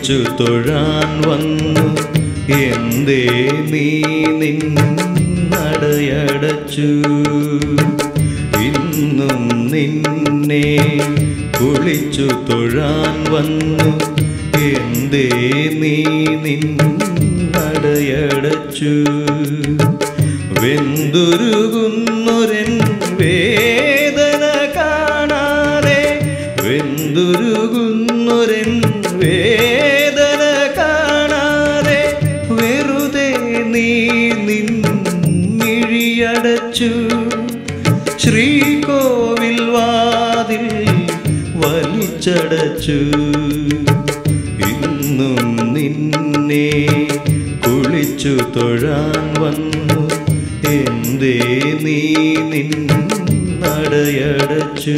കുളിച്ചു തൊഴാൻ വന്നു എന്തേ നീ നിന്നടയടച്ചു ഇന്നും നിന്നെ കുളിച്ചു തൊഴാൻ വന്നു എന്തേ നീ നിന്നടയടച്ചു വെന്തുരുകുന്നൊരൻ വേദന കാണാതെ വെന്തുരുകുന്നൊരൻ വേദന കാണാതെ വെറുതെ നീ നിന്നിഴിയടച്ചു ശ്രീകോവിൽ വാതിൽ വലിച്ചടച്ചു ഇന്നും നിന്നെ കുളിച്ചു തൊഴാൻ വന്നു എന്തേ നീ നിന്നടയടച്ചു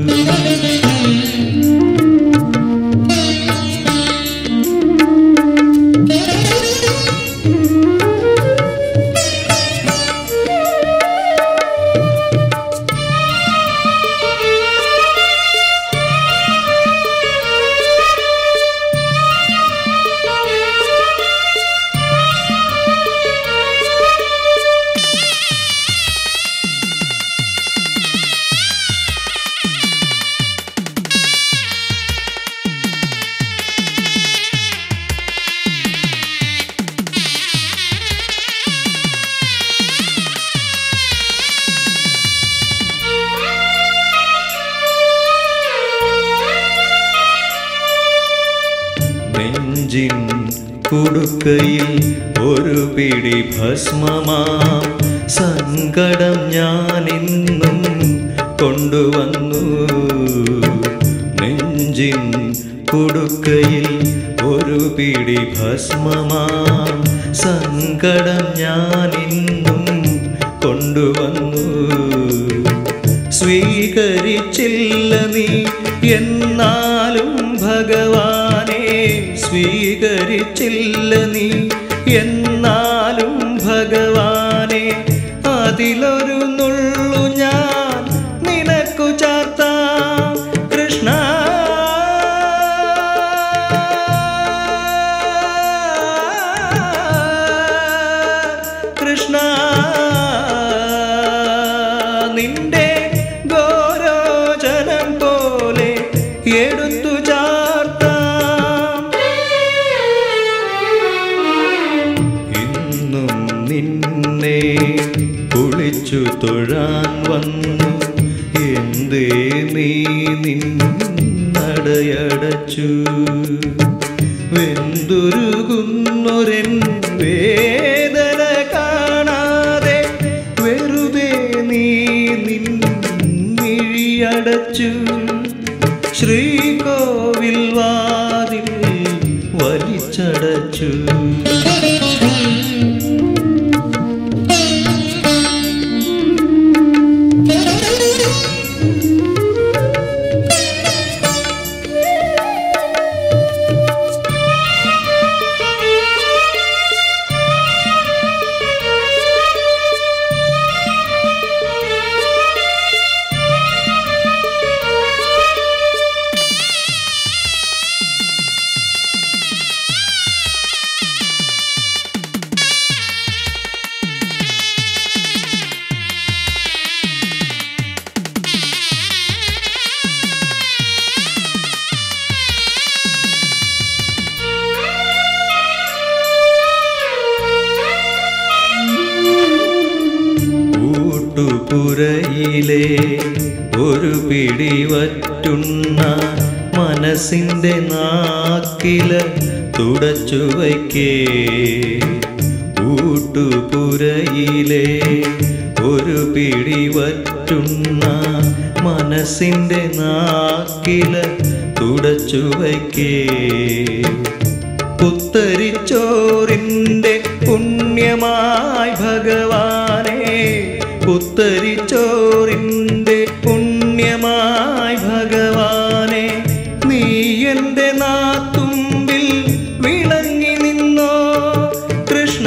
നെഞ്ചിൻ കുടുക്കയിൽ ഒരു പിടി ഭസ്മമാം സങ്കടം ഞാനിന്നും കൊണ്ടുവന്നു നെഞ്ചിൻ കുടുക്കയിൽ ഒരു പിടി ഭസ്മമാം സങ്കടം ഞാനിന്നും കൊണ്ടുവന്നു സ്വീകരിച്ചില്ല നീ എന്നാലും ഭഗവാനെ സ്വീകരിച്ചില്ല നീ എന്നാലും ഭഗവാനെ അതിലൊരു നുള്ളു ഞാൻ നിനക്കു ചാർത്താം കൃഷ്ണ കൃഷ്ണ നിന്റെ ഗോരോചനം പോലെ എടുത്തു ചാർത്താം ഇന്നും നിന്നെ കുളിച്ചു തൊഴാൻ വന്നു എന്തേ നീ നിന്നടയടച്ചു വെന്തുരുകുന്നൊരൻ വേദന കാണാതെ വെറുതെ നീ നിന്നിഴിയടച്ചു ശ്രീകോവിൽ വാതിൽ വലിച്ചടച്ചു പുരയിലെ ഒരു പിടിവറ്റുണ്ണ മനസ്സിൻ്റെ നാക്കില തുടച്ചു വയ്ക്കേ ഊട്ടുപുരയിലെ ഒരു പിടിവറ്റുണ്ണ മനസ്സിൻ്റെ നാക്കില തുടച്ചു വയ്ക്കേ പുത്തരിച്ചോറിൻ്റെ പുണ്യമായി ഭഗവാനെ പുത്തരിച്ചോറിൻ്റെ പുണ്യമായി ഭഗവാനെ നീ എൻ്റെ നാത്തുമ്പിൽ വിളങ്ങി നിന്നോ കൃഷ്ണ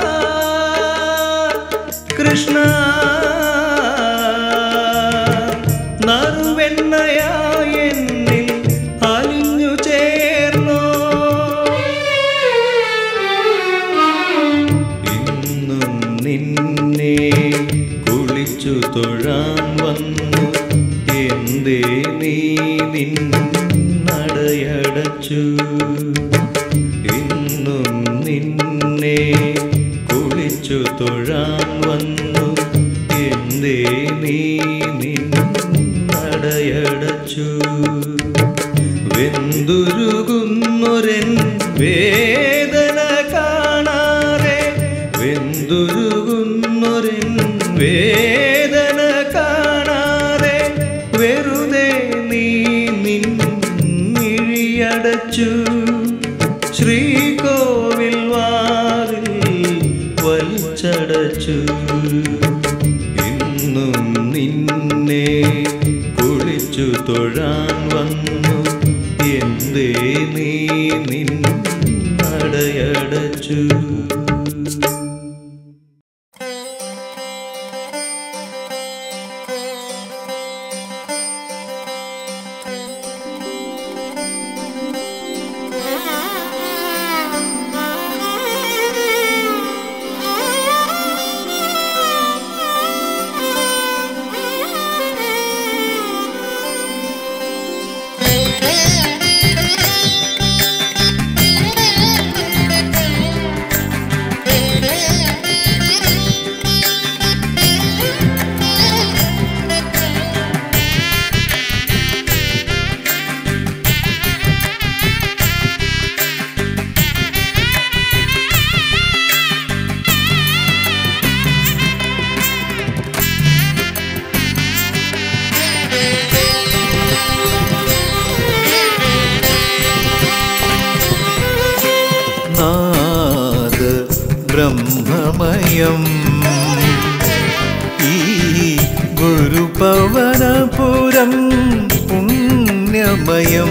കൃഷ്ണ ഇന്നും നിന്നെ കുളിച്ചു തൊഴാൻ വന്നു, എന്തേ നീ നിന്നടയടച്ചു? വെന്തുരുകുന്നൊരൻ വേദന കാണാതെ, വെന്തുരുകുന്നൊരൻ വേദന കാണാതെ വെറുതെ നീ നിന്നിഴിയടച്ചു. ശ്രീകോവിൽ വാതിൽ വലിച്ചടച്ചു. ഇന്നും നിന്നെ കുളിച്ചു തൊഴാൻ വന്നു, എന്തേ നീ നിന്നടയടച്ചു? ബ്രഹ്മമയം ഈ ഗുരുപവനപുരം പുണ്യമയം,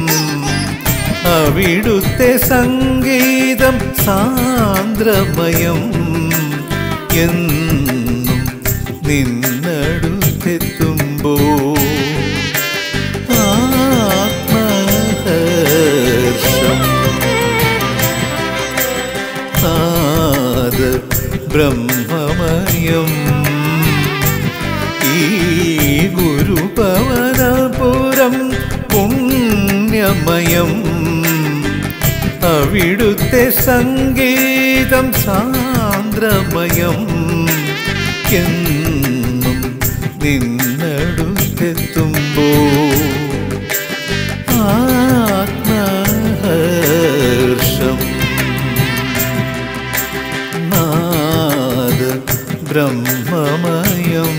അവിടുത്തെ സംഗീതം സാന്ദ്രമയം. എന്നും നിന്നടുത്തെത്തുമ്പോൾ ആത്മഹർഷം. ബ്രഹ്മമയം ഈ ഗുരുപവനപുരം പുണ്യമയം, അവിടുത്തെ സംഗീതം സാന്ദ്രമയം. എന്നും നിന്നടുത്തെത്തുമ്പോൾ ആത്മഹർഷം. ബ്രഹ്മമയം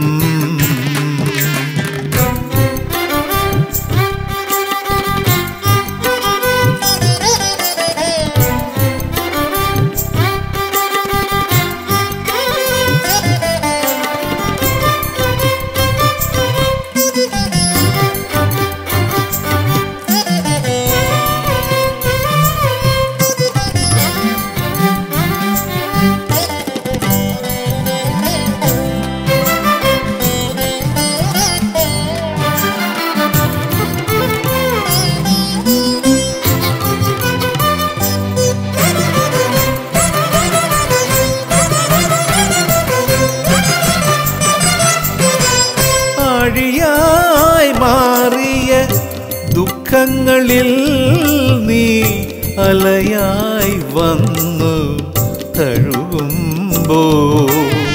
മാറിയ ദുഃഖങ്ങളിൽ നീ അലയായി വന്നു തഴുകുമ്പോൾ,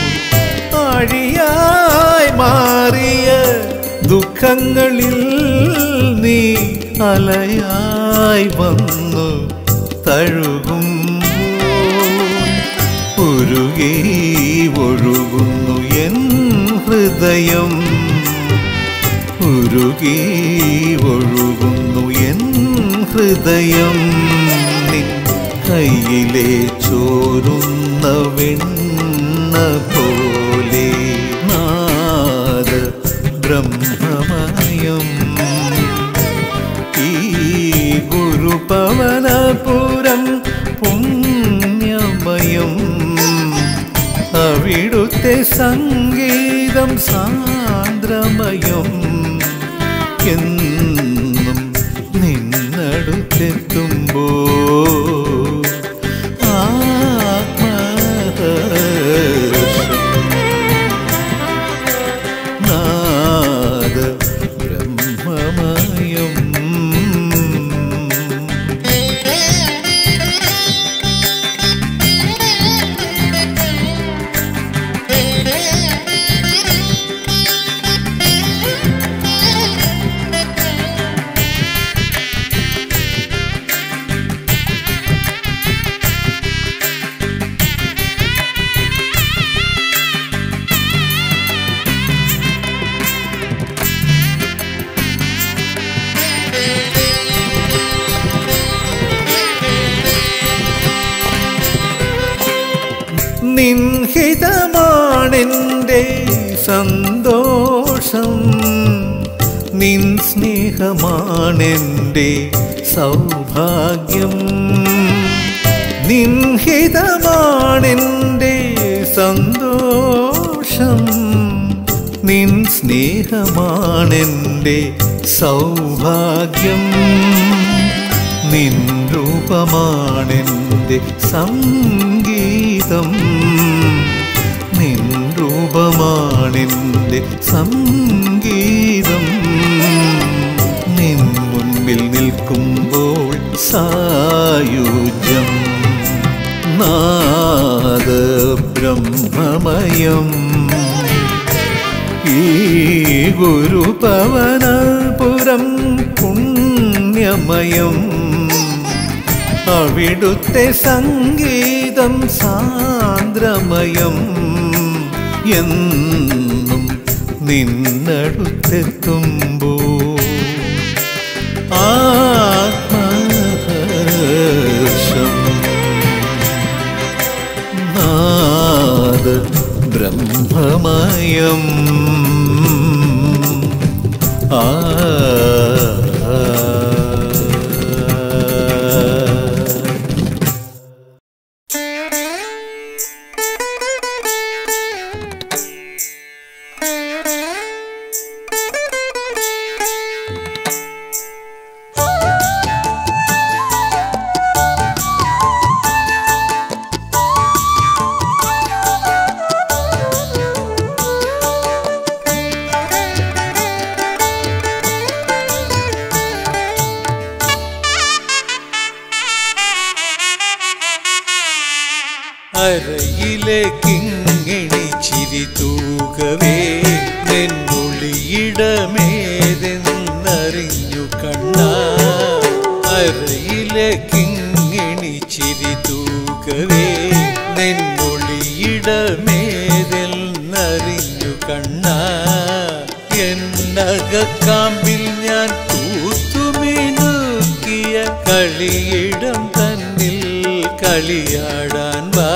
ആഴിയായി മാറിയ ദുഃഖങ്ങളിൽ നീ അലയായി വന്നു തഴുകുമ്പോൾ, ഉരുകി ഒഴുകുന്നു എൻ ഹൃദയം, ഉരുകി ഒഴുകുന്നു എൻ ഹൃദയം. നിൻ കയ്യിലെ ചോരുന്ന വെണ്ണ പോലെ നാദ ബ്രഹ്മമയം ഈ ഗുരുപവനപുരം പുണ്യമയം, അവിടുത്തെ സംഗീതം സാന്ദ്രമയം. എന്നും നിന്നടുത്തെത്തുമ്പോൾ ആത്മഹർഷം. നാദ ബ്രഹ്മമയം നിൻഹിതമാണെൻ്റെ സന്തോഷം, നിൻ സ്നേഹമാണെൻ്റെ സൗഭാഗ്യം. നിൻഹിതമാണെൻ്റെ സന്തോഷം, നിൻ സ്നേഹമാണെൻ്റെ സൗഭാഗ്യം. നിൻ രൂപമാണെൻ്റെ സംഗീതം, നിൻ രൂപമാണെൻ്റെ സംഗീതം. നിൻ മുൻപിൽ നിൽക്കുമ്പോൾ സായുജ്യം നാദബ്രഹ്മമയം. ഈ ഗുരുപവനപുരം പുണ്യമയം, അവിടുത്തെ സംഗീതം സാന്ദ്രമയം. എന്നും നിന്നടുത്തെത്തുമ്പോൾ ആത്മഹർഷം നാദ ബ്രഹ്മമയം. അരയിലേക്കിങ്ങിണി ചിരി തൂകവേ നെന്നൊളിയിടമേതെന്നറിഞ്ഞു കണ്ണാ. അരയിലേക്കിങ്ങിണി ചിരി തൂകവേ നെന്നൊളിയിടമേതെന്നറിഞ്ഞു കണ്ണാ. എന്നകക്കാമ്പിൽ ഞാൻ തൂത്തുമിനുക്കിയ കളിയിടം തന്നിൽ കളിയാടാൻ വാ.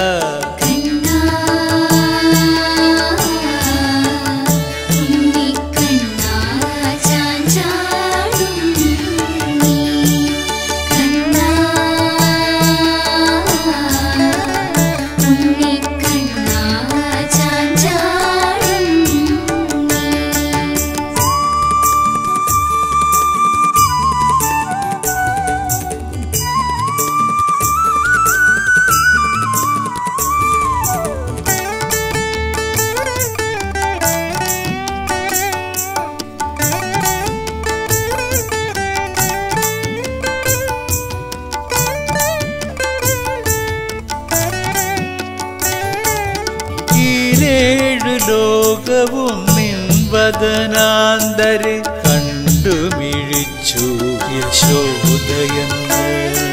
ലോകവും നിൻവദനാന്തരെ കണ്ടുമിഴിച്ചു യശോദയെന്ന്.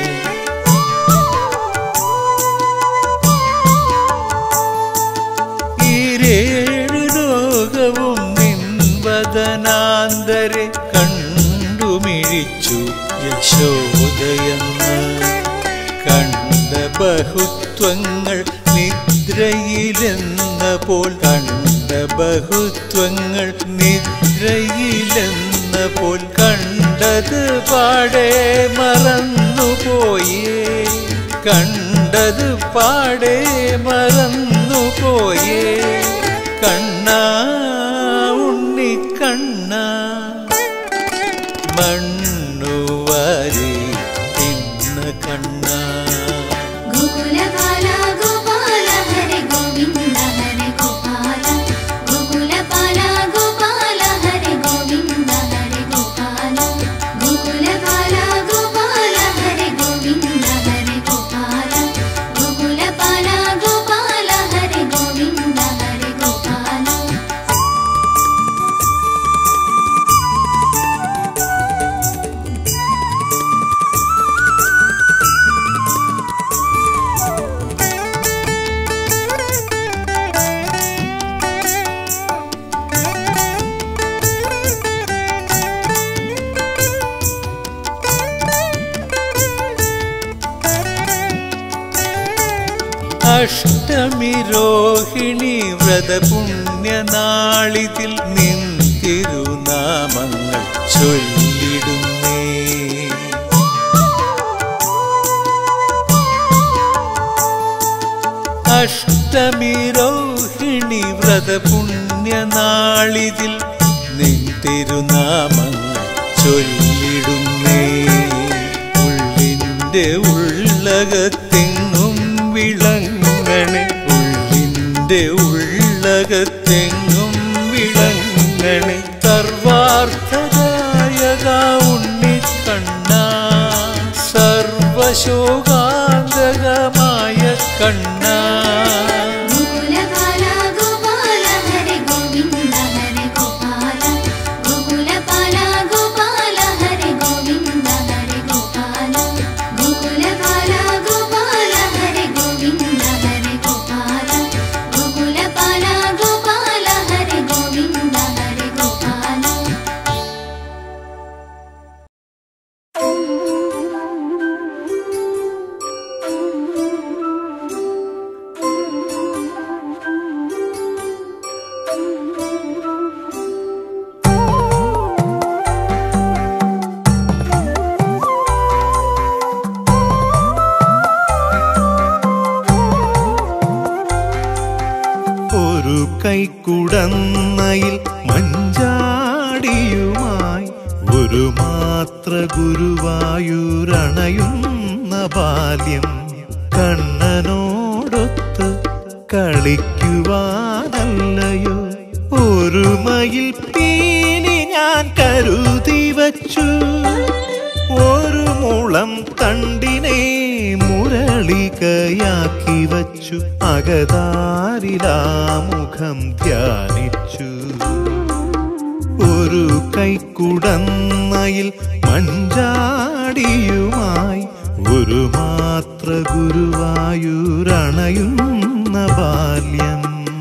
ഈരേഴു ലോകവും നിൻവദനാന്തരെ കണ്ടുമിഴിച്ചു യശോദയെന്ന്. കണ്ട ബഹുത്വങ്ങൾ നിദ്രയിലെന്ന പോൽ, കണ്ട ബഹുത്വങ്ങൾ നിദ്രയിലെന്ന പോൽ, കണ്ടത് പാടെ മറന്നുപോയേ, കണ്ടത് പാടെ മറന്നുപോയേ. കണ്ണാ ഉണ്ണിക്കണ്ണാ മണ്ണുവാരി തിന്ന കണ്ണാ. അഷ്ടമി രോഹിണി വ്രതപുണ്യനാളിതിൽ നിൻ തിരുനാമങ്ങൾ ചൊല്ലിടുന്നേ. അഷ്ടമി രോഹിണി വ്രതപുണ്യനാളിതിൽ നിൻ തിരുനാമങ്ങൾ ചൊല്ലിടുന്നേ. ഉള്ളിൻ്റെ ഉള്ളകത്തെങ്ങും വിളങ്ങണേ, ഉള്ളിൻ്റെ ഉള്ളകത്തെങ്ങും വിളങ്ങണേ. സർവാർത്ഥദായക ഉണ്ണിക്കണ്ണ, സർവശോകാന്തകമായ കണ്ണ. കൈക്കുടന്നയിൽ മഞ്ചാടിയുമായി ഒരു മാത്ര ഗുരുവായൂരണയുന്ന ബാല്യം. കണ്ണനോടൊത്ത് കളിക്കുവാനല്ലയോ ഒരു മയിൽ പീലി ഞാൻ കരുതി വച്ചു. ഒരു മുളം തണ്ടിനെ മുരളികയാക്കി വച്ചു. അകതാരിലാമുഖം ധ്യാനിച്ചു. ഒരു കൈക്കുടന്നയിൽ മഞ്ചാടിയുമായി ഒരു മാത്ര ഗുരുവായൂരണയുന്ന ബാല്യം.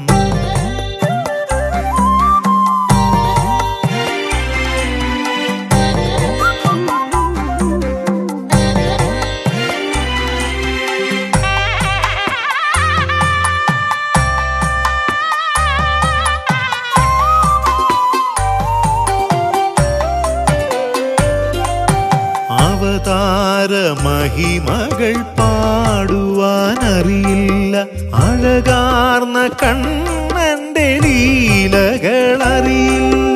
മഹിമകൾ പാടുവാനറിയില്ല, അഴകാർന്ന കണ്ണന്റെ ലീലകളറിയില്ല.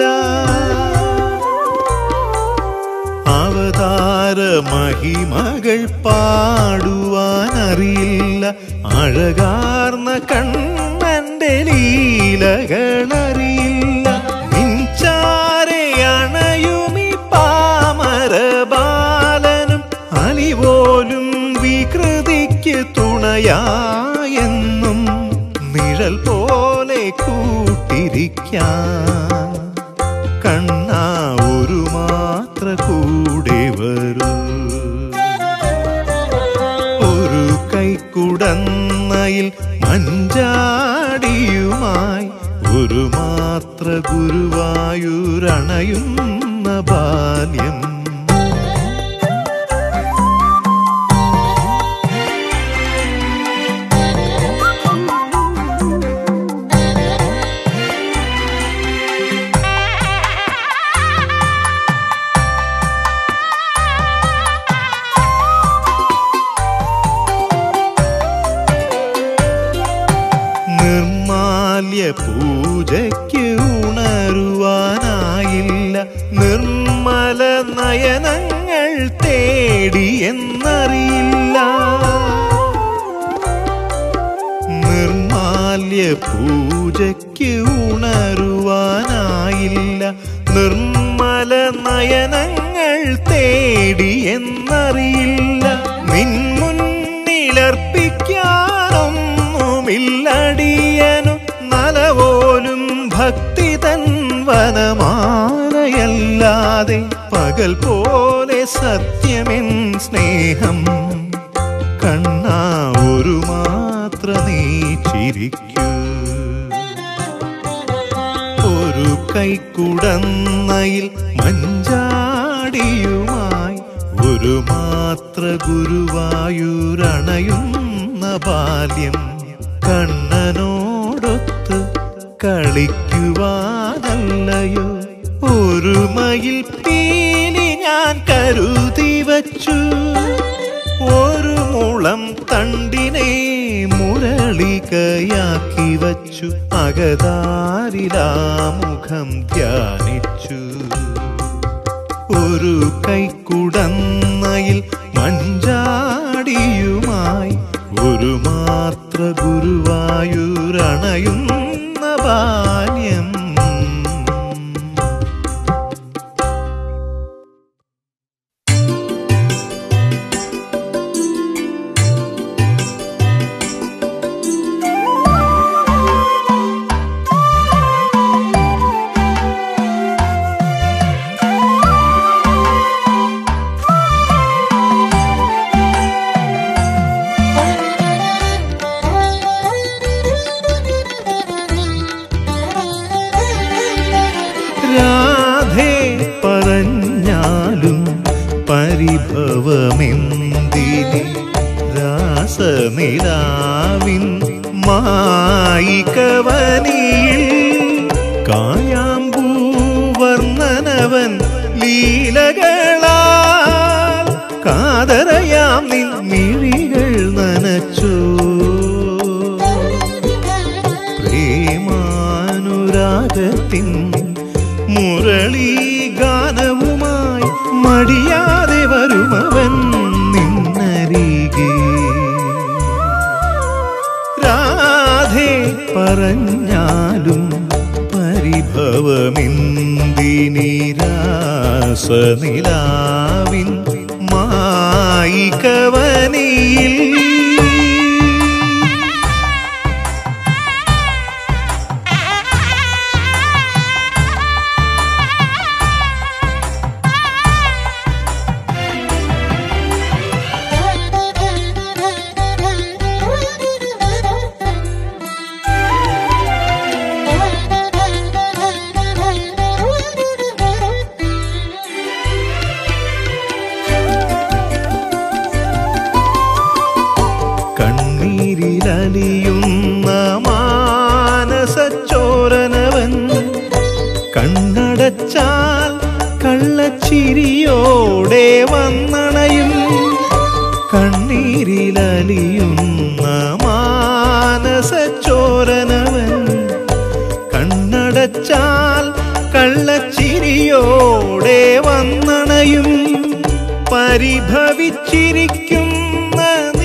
അവതാര മഹിമകൾ പാടുവാനറിയില്ല, അഴകാർന്ന കണ്ണന്റെ ലീലകളറിയില്ല. മിൻചാരെ അണയുമി പാമര പോലും വികൃതിക്ക് തുണയായെന്നും നിഴൽ പോലെ കൂട്ടിരിക്കാൻ കണ്ണാ ഒരു മാത്ര കൂടെ വരൂ. ഒരു കൈക്കുടന്നയിൽ മഞ്ചാടിയുമായി ഒരു മാത്ര ഗുരുവായൂരണയുന്ന ബാല്യം. പൂജയ്ക്ക് ഉണരുവാനായില്ല, നിർമ്മല നയനങ്ങൾ തേടിയെന്നറിയില്ല. നിർമാല്യ പൂജയ്ക്ക് ഉണരുവാനായില്ല, നിർമ്മല നയനങ്ങൾ തേടിയെന്നറിയില്ല. നിൻമുന്നിലർപ്പിക്കാനൊന്നുമില്ലടിയനു നലപോലും ഭക്തി തൻ വനമാലയല്ലാതെ. പകൽ പോലെ സത്യമെൻ സ്നേഹം കണ്ണാ ഒരു മാത്ര നീ ചിരിക്കൂ. ഒരു കൈക്കുടന്നയിൽ മഞ്ചാടിയുമായി ഒരു മാത്ര ഗുരുവായൂരണയുന്ന ബാല്യം. കണ്ണനോടൊത്ത് കളിക്കുവാനല്ലയോ ഒരു മയിൽ പീലി ഞാൻ കരുതി വച്ചു. ഒരു മുളം തണ്ടിനെ മുരളികയാക്കി വച്ചു. അകതാരിലാമുഖം ധ്യാനിച്ചു. ഒരു കൈക്കുടന്നയിൽ മഞ്ചാടിയുമായി ഒരു മാത്ര ഗുരുവായൂരണയുന്ന ബാല്യം. പരിഭവമെന്തിനി രാസനിലാവിൻ മായികവനിയിൽ കായാമ്പൂവർണ്ണനവൻ ലീലകളാൽ കാതരയാം നിൻ മിഴികൾ നനച്ചോ. പ്രേമാനുരാഗത്തിൻ മുരളീ ഗാനവുമായി മടിയാതെ വരുമവൻ നിന്നരികെ. രാധേ പറഞ്ഞാലും പരിഭവമെന്തിനി രാസനിലാവിൻ മായികവനിയിൽ. കണ്ണീരിലലിയുന്ന മാനസച്ചോരനവൻ കണ്ണടച്ചാൽ കള്ളച്ചിരിയോടെ വന്നണയും. കണ്ണീരിലലിയുന്ന മാനസച്ചോരനവൻ കണ്ണടച്ചാൽ കള്ളച്ചിരിയോടെ വന്നണയും. പരിഭവിച്ചിരിക്കുന്ന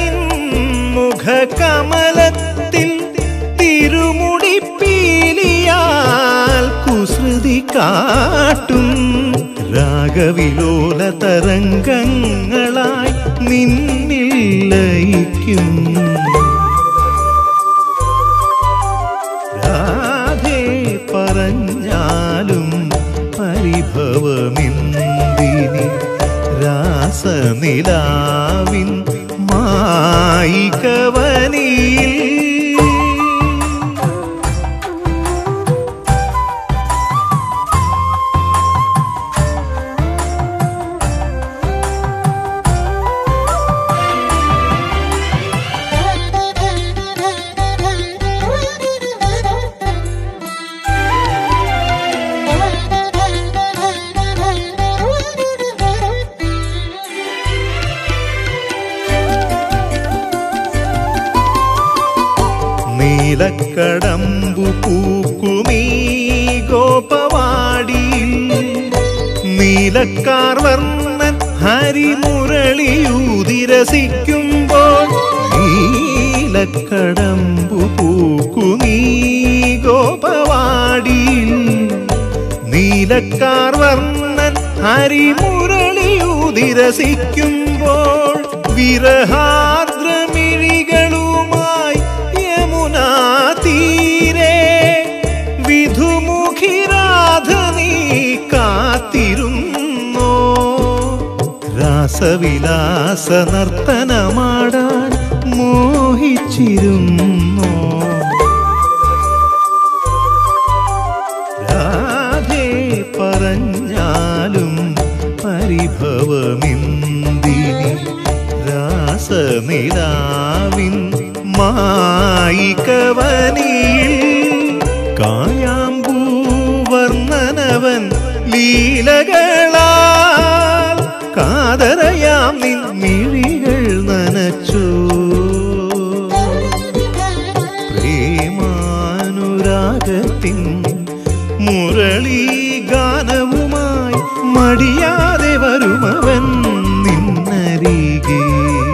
മുഖകമലത്തിൽ തിരുമുടി പീലിയാൽ കുസൃതി കാട്ടും. രാഗവിലോല തരംഗങ്ങളായി നിന്നിൽ ലയിക്കും. രാധേ പറഞ്ഞാലും പരിഭവമെന്തിനി രാസനിലാവിൻ മായികവനിയിൽ. നീലക്കടമ്പു പൂക്കുമീ ഗോപവാടിയിൽ നീലക്കാർവർണ്ണൻ ഹരിമുരളിയൂതിരസിക്കുമ്പോൾ. നീലക്കടമ്പു പൂക്കുമീ ഗോപവാടിയിൽ നീലക്കാർവർണ്ണൻ ഹരിമുരളിയൂതിരസിക്കുമ്പോൾ. വിരഹാർദ്രമിഴികളുമായി യമുനാ തീരെ വിധുമുഖി രാധ നീ കാത്തിരുന്നോ. രാസവിലാസ നർത്തനമാടാൻ മോഹിച്ചിരുന്നോ. രാധേ പറഞ്ഞാലും പരിഭവമെന്തിനി രാസനിലാവിൻ മായികവനിയിൽ കായാമ്പൂവർണ്ണനവൻ ലീലകളാൽ കാതരയാം നിൻ മിഴികൾ നനച്ചു. പ്രേമാനുരാഗത്തിൻ മുരളീ ഗാനവുമായി മടിയാതെ വരുമവൻ നിന്നരികെ.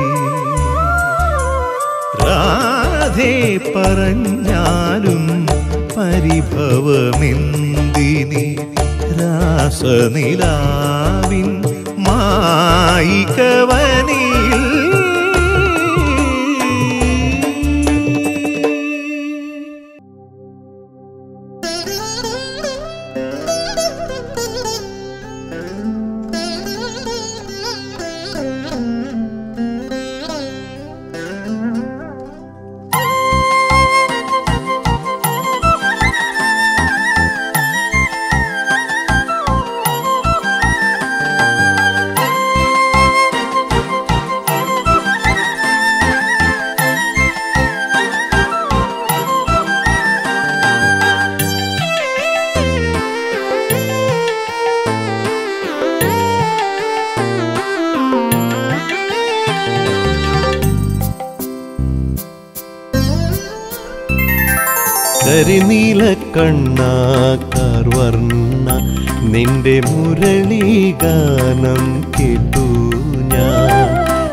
രാധേ പറഞ്ഞാലും പരിഭവമെന്തിനി രാസനിലാവിൻ മായികവനിയിൽ. കരിനീലക്കണ്ണാകാർവർണ്ണ നിന്റെ മുരളീഗാനം കേട്ടു ഞാൻ.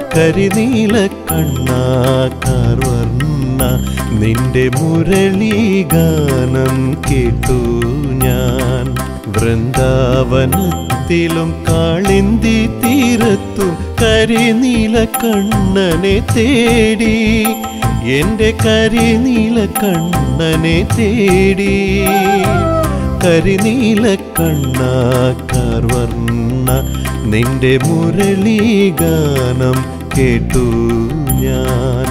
കരിനീലക്കണ്ണാകാർവർണ്ണ നിന്റെ മുരളീഗാനം കേട്ടു ഞാൻ. വൃന്ദാവനത്തിലും കാളിന്തി തീരത്തും കരിനീലക്കണ്ണനെ തേടി, എന്റെ കരിനീലക്കണ്ണനെ തേടി. കരിനീലക്കണ്ണാകാർവർണ്ണ നിന്റെ മുരളീഗാനം കേട്ടു ഞാൻ.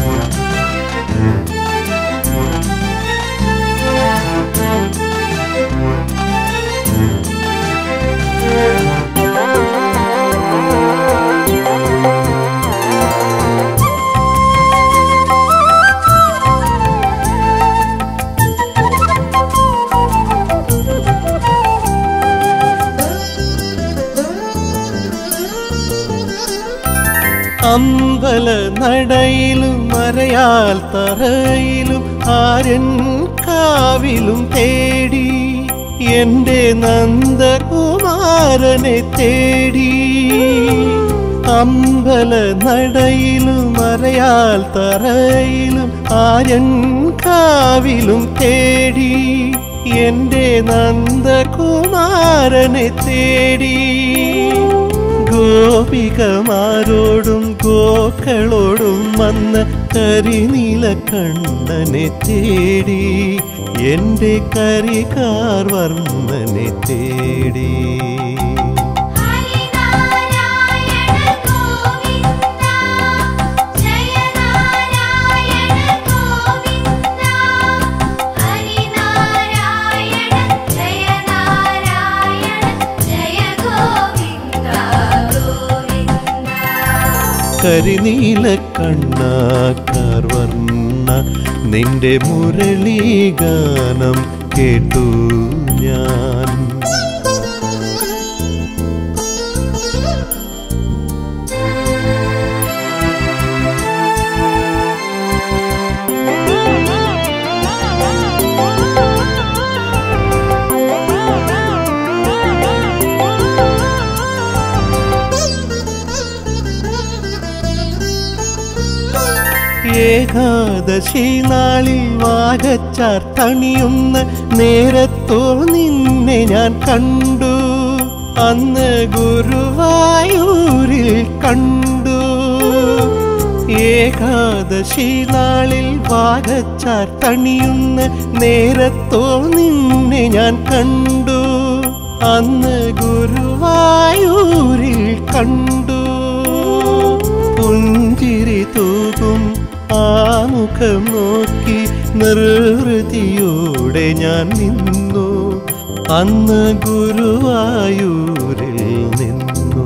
അമ്പല നടയിലും മറയാൽ തറയിലും ആരൻ കാവിലും തേടി, എന്റെ നന്ദകുമാരനെ തേടി. അമ്പല നടയിലും മറയാൽ തറയിലും ആരൻ കാവിലും തേടി, എന്റെ നന്ദകുമാരനെ തേടി. ഗോപികമാരോടും ഗോക്കളോടും വന്ന കരിനീലക്കണ്ണനെ തേടി, എന്റെ കരികാർവർണ്ണനെ തേടി. കരിനീലക്കണ്ണാകാർവർണ്ണ നിന്റെ മുരളീഗാനം കേട്ടു ഞാൻ. ഏകാദശി നാളിൽ വാഗച്ചാർത്തണിയുന്ന നേരത്തോ നിന്നെ ഞാൻ കണ്ടു, അന്ന് ഗുരുവായൂരിൽ കണ്ടു. ഏകാദശി നാളിൽ വാഗച്ചാർത്തണിയുന്ന നേരത്തോ നിന്നെ ഞാൻ കണ്ടു, അന്ന് ഗുരുവായൂരിൽ കണ്ടു. പുഞ്ചിരി തൂകും ആ മുഖം നോക്കി നിർവൃതിയോടെ ഞാൻ നിന്നു, അന്ന് ഗുരുവായൂരിൽ നിന്നു.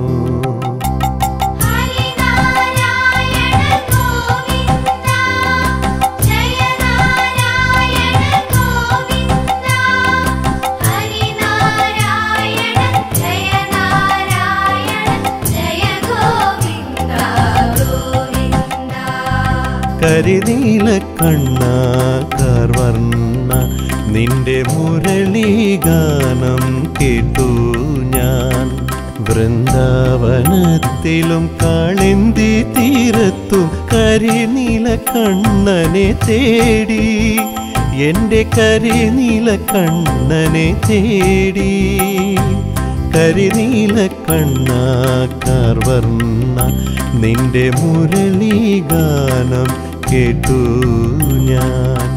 കരിനീല കണ്ണ കാർവർണ്ണ നിന്റെ മുരളീഗാനം കേട്ടു ഞാൻ. വൃന്ദാവനത്തിലും കാളിന്തി തീരത്തും കരിനീല കണ്ണനെ തേടി, എൻ്റെ കരിനീല കണ്ണനെ തേടി. കരിനീല കണ്ണ കാർവർണ്ണ നിന്റെ മുരളീഗാനം കേട്ടു ഞാൻ.